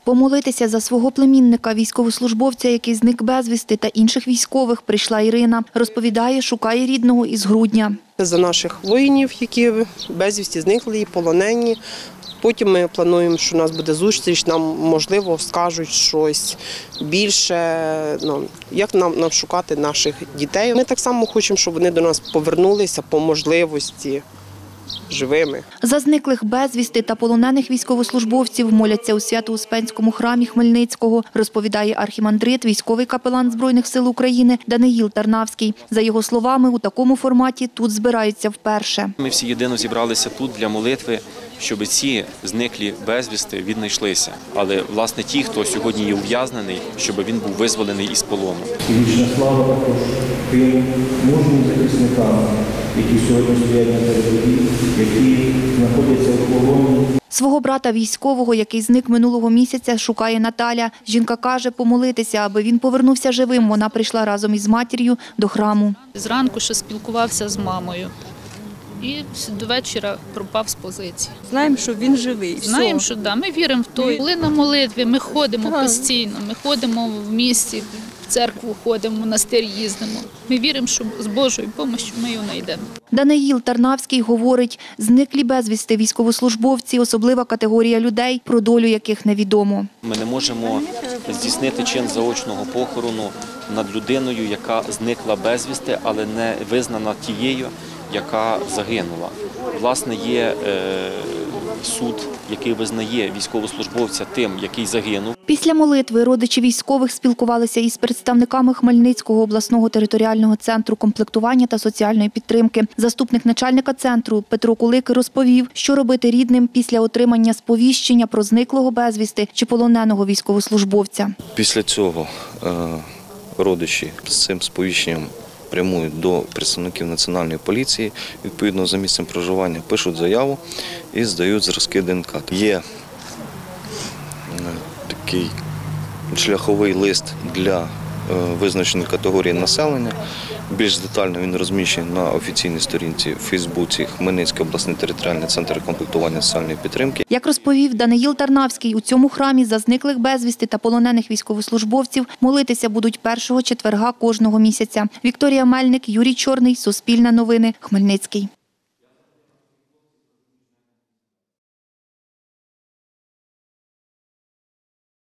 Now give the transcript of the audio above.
Помолитися за свого племінника, військовослужбовця, який зник безвісти, та інших військових прийшла Ірина. Розповідає, шукає рідного із грудня. За наших воїнів, які безвісті зникли і полонені. Потім ми плануємо, що у нас буде зустріч, нам, можливо, скажуть щось більше, як нам шукати наших дітей. Ми так само хочемо, щоб вони до нас повернулися по можливості живими. За зниклих безвісти та полонених військовослужбовців моляться у Свято-Успенському храмі Хмельницького, розповідає архімандрит, військовий капелан Збройних сил України Даниїл Тарнавський. За його словами, у такому форматі тут збираються вперше. Ми всі єдино зібралися тут для молитви, щоб ці зниклі безвісти віднайшлися. Але, власне, ті, хто сьогодні є ув'язнений, щоб він був визволений із полону. І вічна слава також тим мужнім захисникам, які сьогодні стоять на передовій, які знаходяться в полоні. Свого брата військового, який зник минулого місяця, шукає Наталя. Жінка каже, помолитися, аби він повернувся живим. Вона прийшла разом із матір'ю до храму. Зранку ще спілкувався з мамою. І до вечора пропав з позиції. Знаємо, що він живий. Знаємо, що да, ми віримо в то. Коли на молитві ми ходимо постійно, ми ходимо в місті, в церкву ходимо, в монастир їздимо. Ми віримо, що з Божою допомогою ми його знайдемо. Даниїл Тарнавський говорить, зниклі безвісти військовослужбовці – особлива категорія людей, про долю яких невідомо. Ми не можемо здійснити чин заочного похорону над людиною, яка зникла безвісти, але не визнана тією, яка загинула. Власне, є суд, який визнає військовослужбовця тим, який загинув. Після молитви родичі військових спілкувалися із представниками Хмельницького обласного територіального центру комплектування та соціальної підтримки. Заступник начальника центру Петро Кулик розповів, що робити рідним після отримання сповіщення про зниклого безвісти чи полоненого військовослужбовця. Після цього родичі з цим сповіщенням прямують до представників Національної поліції, відповідно за місцем проживання, пишуть заяву і здають зразки ДНК. Є такий шляховий лист для визначеної категорії населення. Більш детально він розміщений на офіційній сторінці в Фейсбуці Хмельницький обласний територіальний центр комплектування соціальної підтримки. Як розповів Даниїл Тарнавський, у цьому храмі за зниклих безвісти та полонених військовослужбовців молитися будуть першого четверга кожного місяця. Вікторія Мельник, Юрій Чорний, Суспільне новини, Хмельницький.